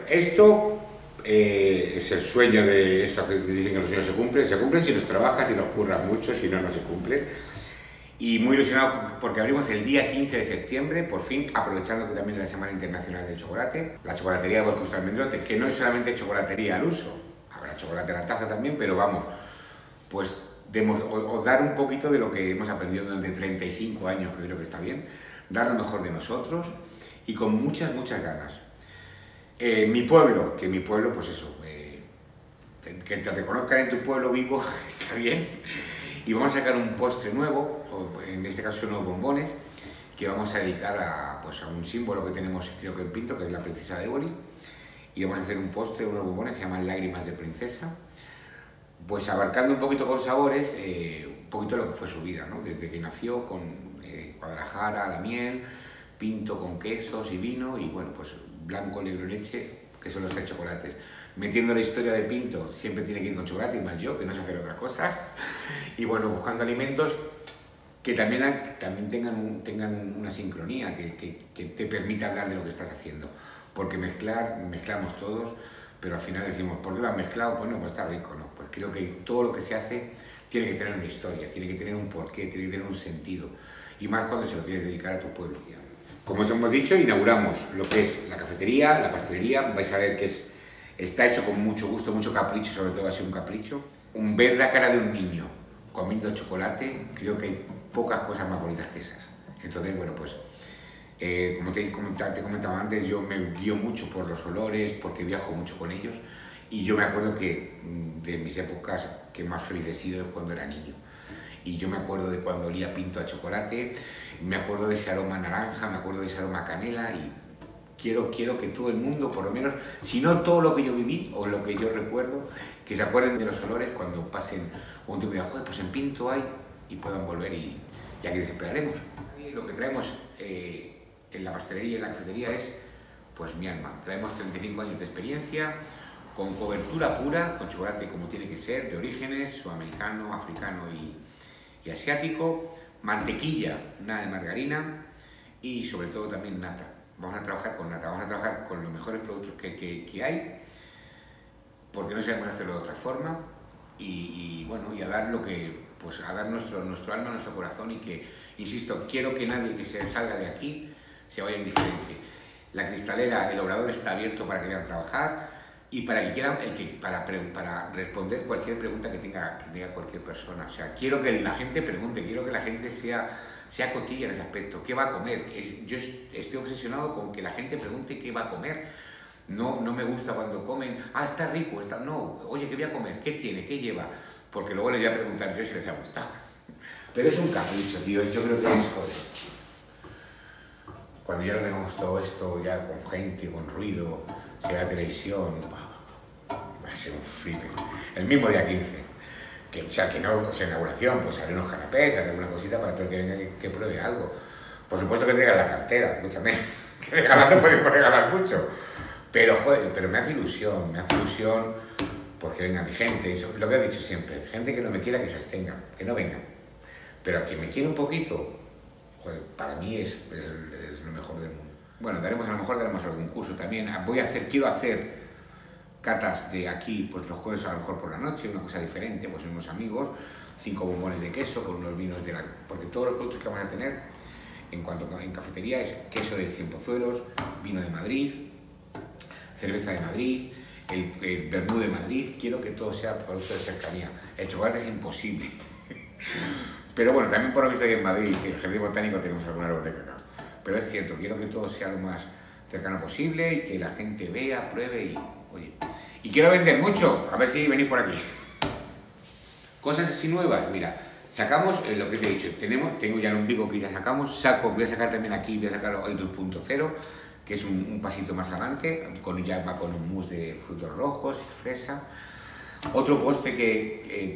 esto es el sueño de eso que dicen que los sueños se cumplen si los trabajas, si los curras mucho, si no, no se cumplen. Y muy ilusionado porque abrimos el día 15 de septiembre, por fin, aprovechando que también es la Semana Internacional del Chocolate, la chocolatería de Bosque Almendrote, que no es solamente chocolatería al uso, habrá chocolate a la taza también, pero vamos, pues os dar un poquito de lo que hemos aprendido durante 35 años, que creo que está bien, dar lo mejor de nosotros y con muchas, muchas ganas. Mi pueblo, pues eso, que te reconozcan en tu pueblo vivo está bien. Y vamos a sacar un postre nuevo, en este caso unos bombones, que vamos a dedicar a un símbolo que tenemos, creo que en Pinto, que es la princesa de Éboli. Y vamos a hacer un postre, unos bombones que se llaman Lágrimas de Princesa, pues abarcando un poquito con sabores, un poquito lo que fue su vida, ¿no? Desde que nació con Guadalajara, la miel, Pinto con quesos y vino, y bueno, pues blanco, negro y leche, que son los 3 chocolates. Metiendo la historia de Pinto, siempre tiene que ir con chocolate, y más yo, que no sé hacer otras cosas. Y bueno, buscando alimentos que también tengan una sincronía, que te permita hablar de lo que estás haciendo. Porque mezclamos todos, pero al final decimos, ¿por qué lo has mezclado? Bueno, pues está rico, ¿no? Pues creo que todo lo que se hace tiene que tener una historia, tiene que tener un porqué, tiene que tener un sentido. Y más cuando se lo quieres dedicar a tu pueblo. Como os hemos dicho, inauguramos lo que es la cafetería, la pastelería. Vais a ver que está hecho con mucho gusto, mucho capricho, sobre todo ha sido un capricho. Ver la cara de un niño comiendo chocolate, creo que hay pocas cosas más bonitas que esas. Entonces, bueno, pues, como te comentaba antes, yo me guío mucho por los olores, porque viajo mucho con ellos. Y yo me acuerdo que de mis épocas que más feliz he sido es cuando era niño. Y yo me acuerdo de cuando olía Pinto a chocolate, me acuerdo de ese aroma naranja, me acuerdo de ese aroma canela, y quiero que todo el mundo, por lo menos, si no todo lo que yo viví o lo que yo recuerdo, que se acuerden de los olores cuando pasen un tiempo y digan, joder, pues en Pinto hay, y puedan volver, y aquí les esperaremos. Y lo que traemos en la pastelería y en la cafetería es pues mi alma. Traemos 35 años de experiencia, con cobertura pura, con chocolate como tiene que ser, de orígenes, sudamericano, africano y asiático, mantequilla, nada de margarina, y sobre todo también nata. Vamos a trabajar con nata, vamos a trabajar con los mejores productos que hay, porque no sabemos hacerlo de otra forma, y bueno, y a dar lo que, pues a dar nuestro alma, nuestro corazón, y que, insisto, quiero que nadie que se salga de aquí se vaya indiferente. La cristalera, el obrador está abierto para que quieran trabajar y para que quieran, para responder cualquier pregunta que tenga cualquier persona. O sea, quiero que la gente pregunte, quiero que la gente sea cotilla en ese aspecto. ¿Qué va a comer? Yo estoy obsesionado con que la gente pregunte qué va a comer. No me gusta cuando comen, está rico, no, oye, ¿qué voy a comer? ¿Qué tiene? ¿Qué lleva? Porque luego les voy a preguntar yo si les ha gustado. Pero es un capricho, tío, yo creo que es, joder. Cuando ya lo tengamos todo esto, ya con gente, con ruido, si la televisión, va a ser un flipe. El mismo día 15, o sea, inauguración, pues haré unos canapés, haré una cosita para todo el que venga que pruebe algo. Por supuesto que traiga la cartera, escúchame, que regalar no podemos regalar mucho. Pero, joder, pero me hace ilusión porque venga mi gente, eso, lo que he dicho siempre, gente que no me quiera que se abstenga, que no venga. Pero a quien me quiera un poquito, joder, para mí es lo mejor del mundo. Bueno, a lo mejor daremos algún curso también. Quiero hacer catas de aquí, pues los jueves a lo mejor por la noche, una cosa diferente, pues unos amigos, 5 bombones de queso con unos vinos porque todos los productos que van a tener en cafetería es queso de Cienpozuelos, vino de Madrid, cerveza de Madrid, el vermú de Madrid. Quiero que todo sea producto de cercanía. El chocolate es imposible. Pero bueno, también por lo visto ahí en Madrid, en el Jardín Botánico tenemos algún árbol de cacao. Pero es cierto, quiero que todo sea lo más cercano posible y que la gente vea, pruebe y, oye. Y quiero vender mucho, a ver si venís por aquí. Cosas así nuevas, mira, sacamos lo que te he dicho, tengo ya el ombligo que ya sacamos, voy a sacar también aquí, voy a sacar el 2.0, que es un pasito más adelante, ya va con un mousse de frutos rojos, fresa. Otro postre que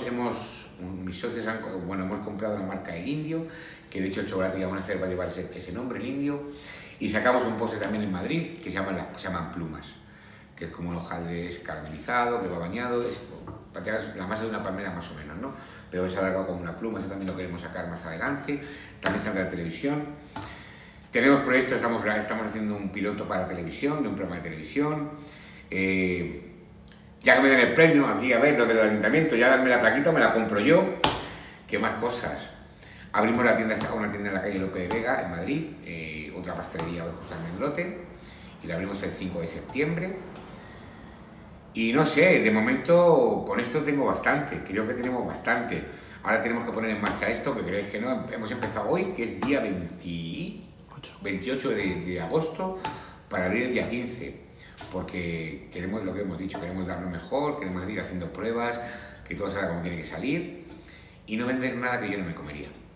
mis socios hemos comprado la marca El Indio, que de hecho el chocolate que vamos a hacer va a llevar ese nombre, El Indio. Y sacamos un postre también en Madrid que se llaman plumas, que es como un hojaldre caramelizado, que va bañado, es la masa de una palmera más o menos, ¿no? Pero es alargado como una pluma, eso también lo queremos sacar más adelante, también saldrá en televisión. Tenemos proyectos, estamos haciendo un piloto para televisión, de un programa de televisión. Ya que me den el premio, aquí a ver, lo del ayuntamiento, ya darme la plaquita, me la compro yo. ¿Qué más cosas? Abrimos una tienda en la calle Lope de Vega, en Madrid, otra pastelería justo en Mendrote, y la abrimos el 5 de septiembre. Y no sé, de momento con esto tengo bastante, creo que tenemos bastante. Ahora tenemos que poner en marcha esto, que creéis que no, hemos empezado hoy, que es día 28 de agosto, para abrir el día 15, porque queremos lo que hemos dicho, queremos dar lo mejor, queremos ir haciendo pruebas, que todo salga como tiene que salir, y no vender nada que yo no me comería.